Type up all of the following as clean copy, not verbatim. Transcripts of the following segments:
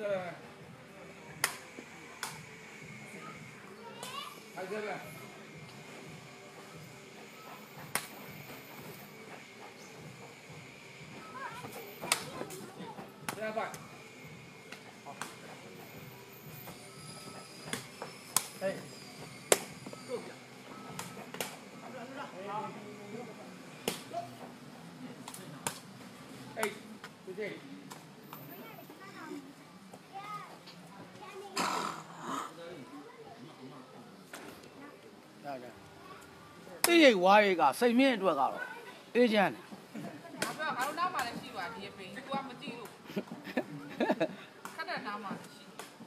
这娃一个生命多高了，一千。 俺拿嘛的习惯，这边我没记录。看点拿嘛的习。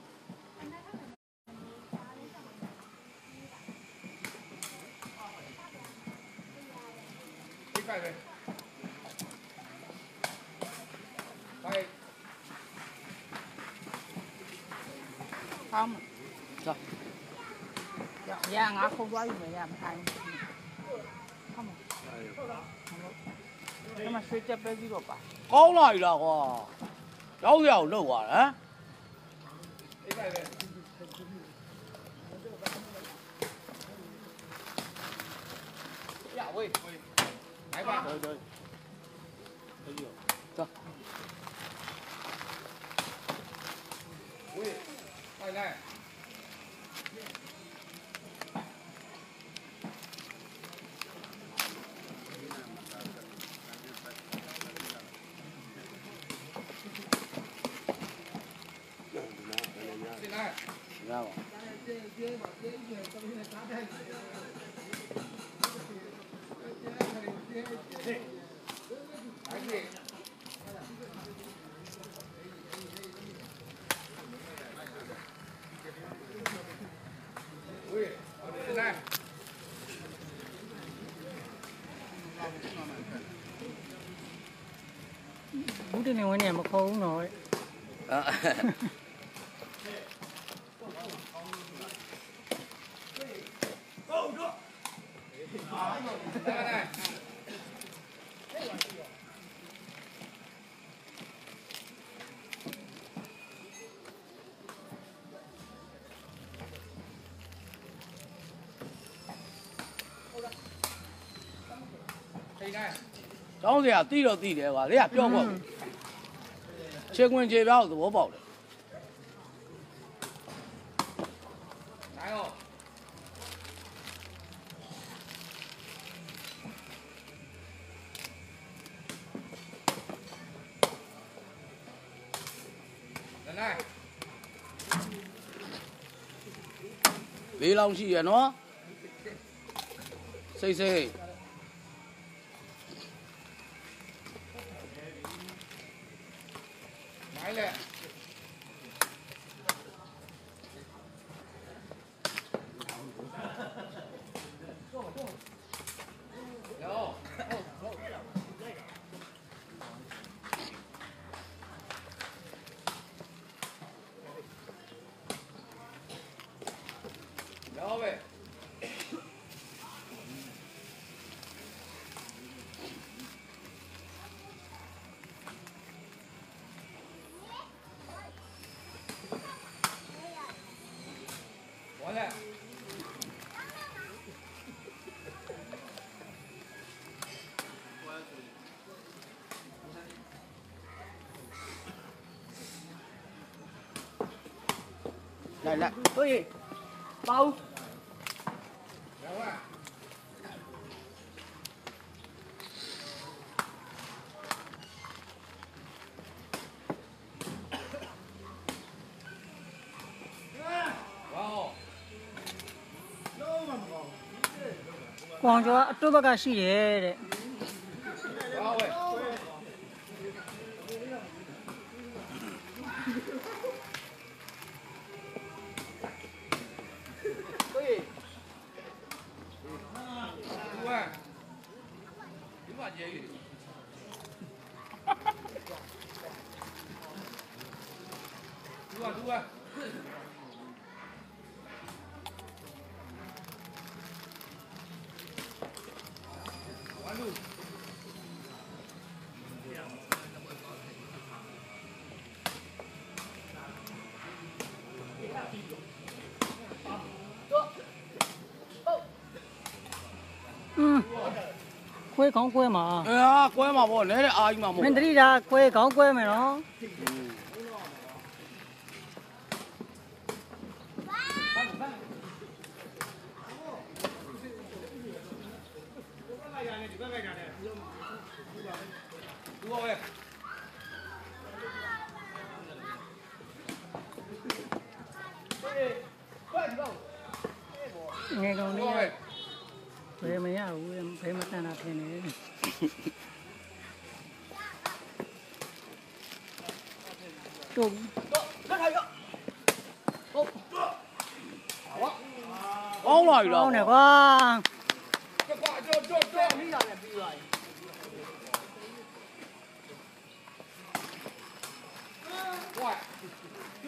好嘛， 走。 呀，俺后边有没呀？看。好嘛。那么水这边几个吧？ 高了一了哇，要肉啊，啊？呀喂，来吧，对。走。喂，来。知道吧？ 不对，我念不口呢。 啊。当时啊，地了地的话，你也标过，结婚结标是我包的。来哦。来。别浪费人哦。谁？来了。有。有呗。完了。来，可以，包。 光脚多把个洗的。 ကွဲကောင်းကွဲမှာကွဲမှာပေါ့နဲတဲ့အာကြီးမှာမဟုတ်မင်းတတိတာကွဲကောင်းကွဲမယ်နော် ငယ်ကောင်လေးဘယ်မရဘူးဘယ်မတန်တာထင်နေတို့လက်ထိုင်ရောဟုတ်ကောင်းလာပြီလားကောင်းတယ်ကွာကြောမိလာတယ်ပြီးသွားပြီဝါတူ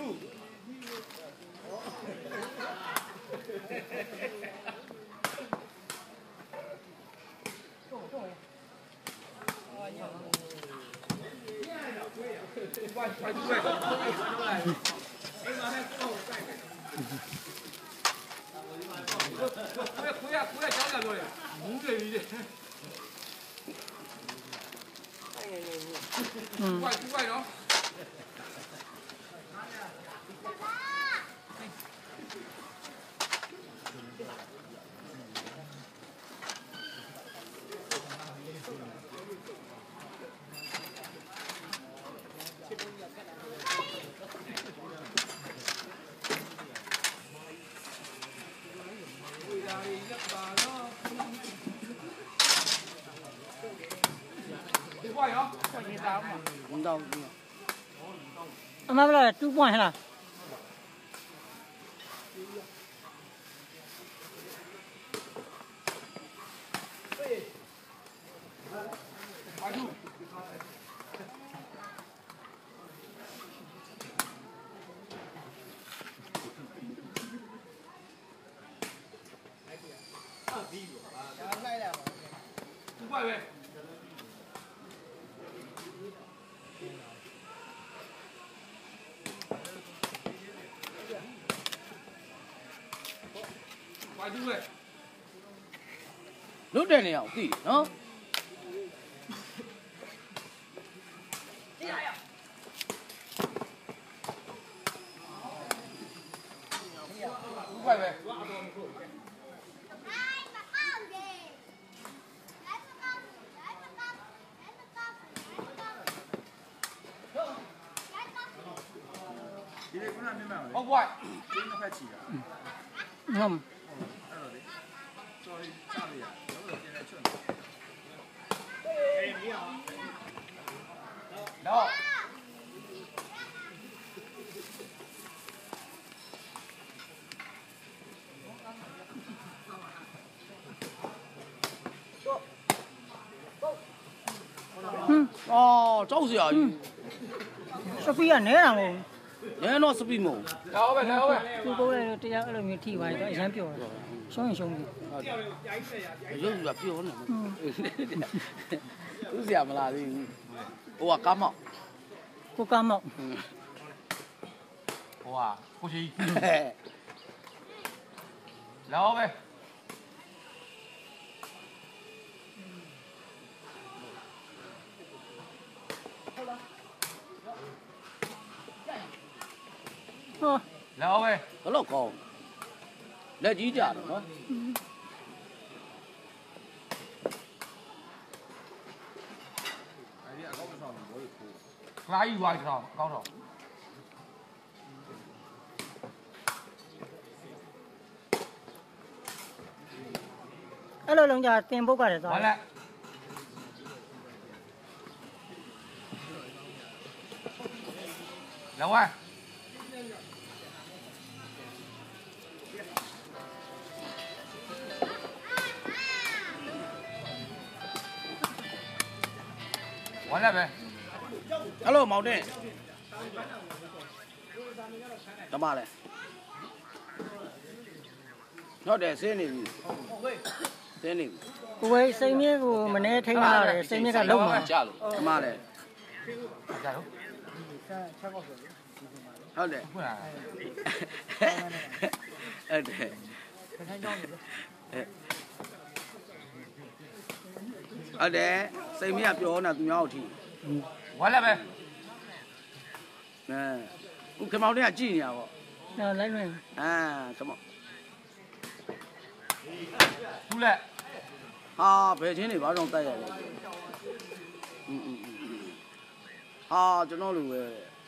အမဘလာ2 point ဟလားလွတ်တယ်နေအောင်သိနော်ဟုတ်ကွာဒီနှစ်ဖက်ချီတာဟုတ်No. Cháu gì à? Sophie à, né nào? Né nó Sophie mồ. Đâu vậy, đâu vậy? Cô đây bây giờ ở miền thị vậy, tại sao biểu? Sống gì? Rồi giờ biểu nữa. Cứ gì mà là gì? Ủa cá mọng. Cô cá mọng. Ủa, cô gì? Đâu vậy? Đâu vậy? Đó là con. Để chỉ trả được đó. Lấy hoài rồi, con rồi. Alo, lòng già tiền bố quả để rồi. Đâu à? Quán lại về. Alo, màu đen. Tao ba này. Nó để xe này. Xe này. Cô ấy xây miếng của mình ấy thấy nào để xây miếng cả lông mà. Tao ba này. Thôi để. Để. ဟုတ်တယ်စိတ်မရပြောနေတာသူများတို့ထီဝါလာပဲခုခမောင်တွေကကြည့်နေတာပေါ့လိုက်လွင်ခမောင်ဘူးလက်ဟာဘယ်ချင်းတွေဘာကြောင့်တိုက်ရလဲဟာကျွန်တော်လိုပဲ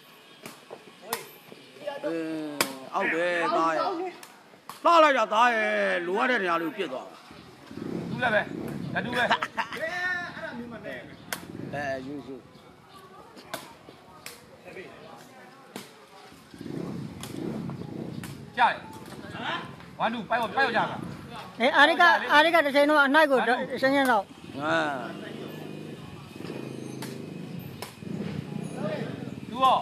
အောက်တယ်သားရဲ့လှလိုက်တာသားရဲ့လိုရတဲ့နေရာလေးပြစ်သွားဘူးလက်ပဲလက်တူပဲအဲ့ဒါမျိုးမှနဲ့ယူကြားဝမ်တူပိုက်ရောကြားပါအာရိကတစ်ချိန်တော့အနိုင်ကိုရှင်းရှင်းတော့သူရော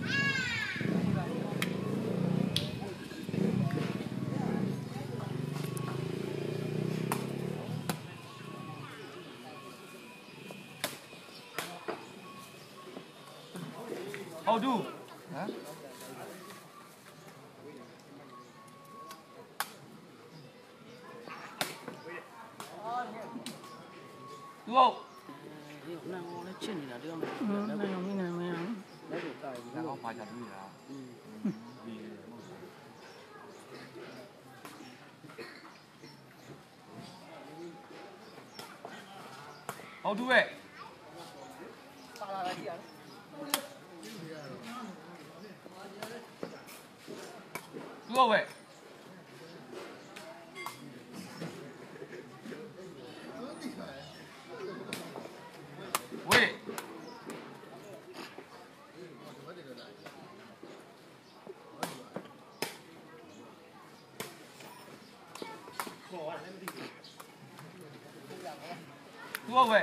ဟုတ်တူဟမ်သူဟုတ်နန်ကောင်လည်းချစ်နေတာတယောက်နဲ့နိုင်အောင်မင်းနိုင်မရဘူးလက်ကိုတားပြီးတော့ပါကြပြီးတာဟုတ်တူပဲပါလာကြည့်ရသူဟုတ်ပဲသူဟုတ်ပဲ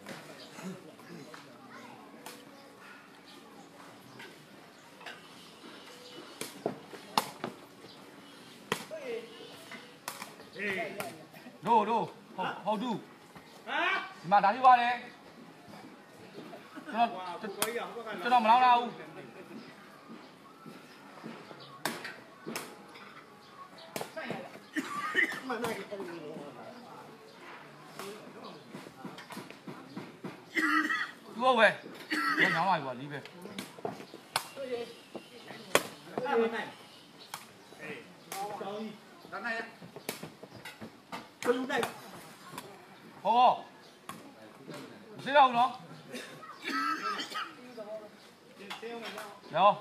တို့ဟုတ်တူဒီမှာဒါလေးပါတယ်ကျွန်တော်မလောက်လာဘူးသူဟုတ်ပဲညောင်းလာပြီပါလီးပဲဟောမသိတော့ဘူးနော်ရော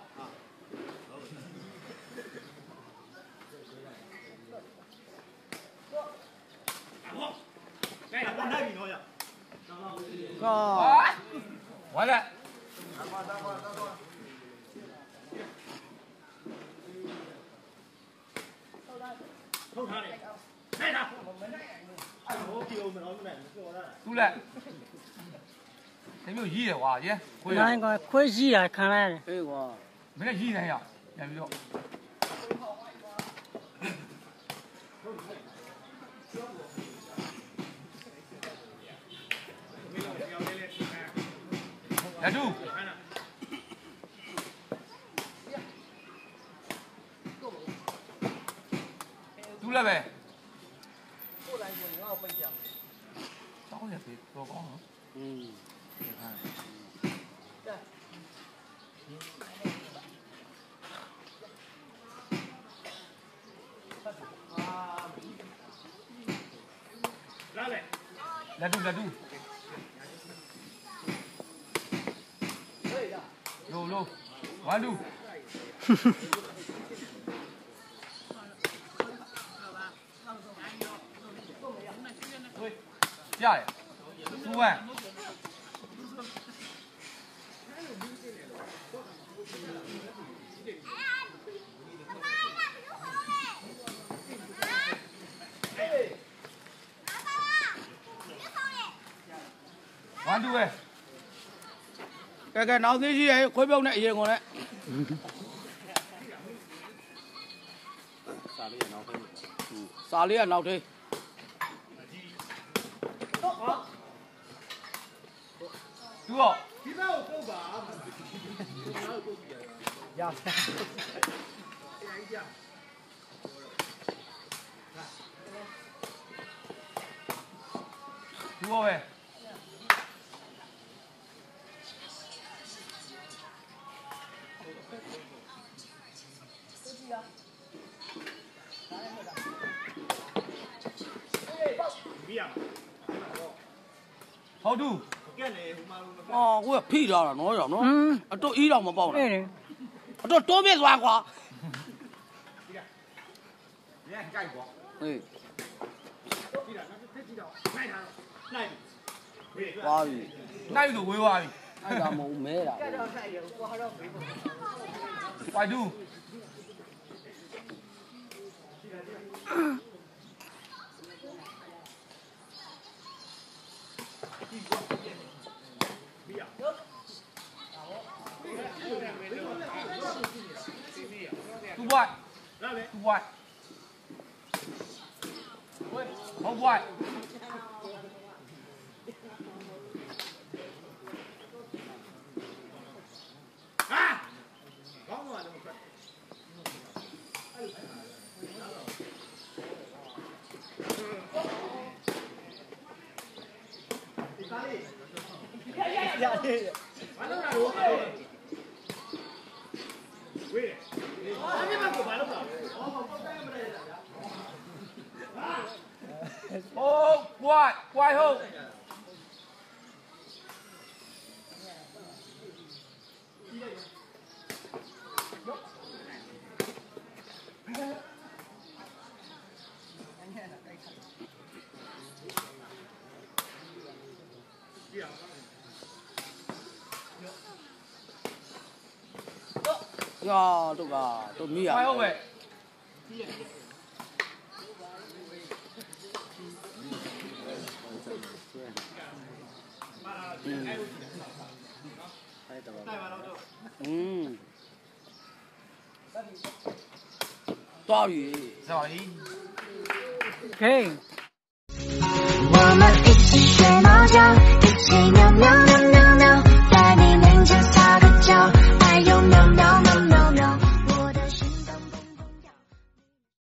ဝါလာထုတ်ထားတယ်ထိုင်တာဟိုပြောမလို့နဲ့ပြောတာသူလက်ဒီမျိုးရီးတယ်ကွာရဲခွေးနိုင်ကွာခွေးရီးတာခံလိုက်ရတယ်အေးကွာမင်းရီးနိုင်ရပြန်ပြီးတော့လက်တူတူလည်းပဲပို့လိုက်ရင်ငါ့ကိုပိတ်ပြတောင်းရပြီတော့ကောင်းနော်လက်တူလိုဝမ်တူကြားရသူဝမ်ဝမ်တူပဲကဲနောက်သေးရှိရဲ့ခွေးပြုတ်နဲ့အရင်ကုန်နဲ့စာလေးကနောက်သေးသူရောဒီဘက်ကိုပုတ်ပါရသူရောပဲ好赌。 哦，我屁着了，喏样喏，啊，都一样没包了， 哎， 啊，都多别抓瓜，哎，瓜鱼， 那有就会话， 哎呀，冇咩啦， 快赌。Too wide. Too wide. How wide? Oh, wide, wide hole. Ya, tu ka, tu mi Wide à. hole. Toa鱼， Sorry. 可以。 我们一起学猫叫，一起喵喵喵。